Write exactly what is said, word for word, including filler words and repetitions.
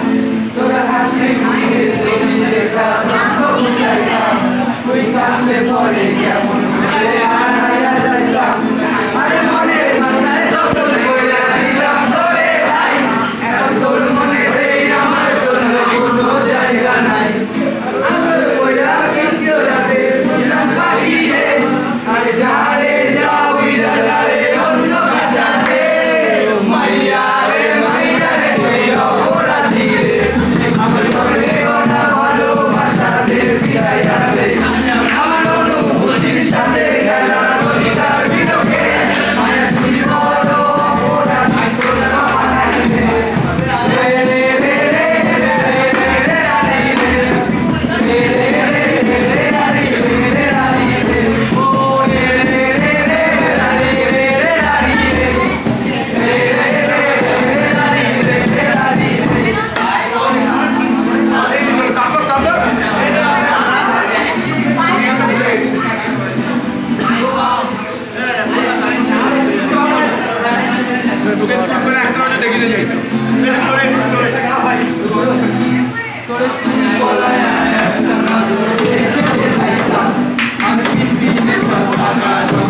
তোরা হাসি মুখে ছবি দেখা তবু চাইতাম তুই কাঁদলে পরে কেমন করে হারাইয়া যাইতাম আরে মনের মাথায় যখন কইরা দিলাম তোরে ভাই এখন তোর মনে দেই আমার জন্য কোনো জায়গা নাই আদর কইরা কিন্তু রাতে ছিলাম পাখি রে আরে যা রে যা উইরা যা রে অন্য কাছাতে মাইয়া রে মাইয়া রে তুই অপরাধী রে আমার মনে কথা ভালোবাসাতে ফিরাইয়া দে আমার অনুভূতির সাথে খেলা অধিকার বিলোকে মায়া তুই বড় অপরাধী তোরা বানাই দে রে রে রে রে রে রে রে রাধি রে রে রে রে রে রাধি রে রে রাধি রে ও রে রে রে রে রাধি রে রে রাধি রে রে রে রে রে রাধি রে রে রাধি রে কাপড় কাপড় তোকে করে একটা দেখিতে যাইতো তোরে তোরে টাকা ভাই তোরে তুমি বলায়া একটা নজর দেখে যাইতাম আমি পিপিতে সব টাকা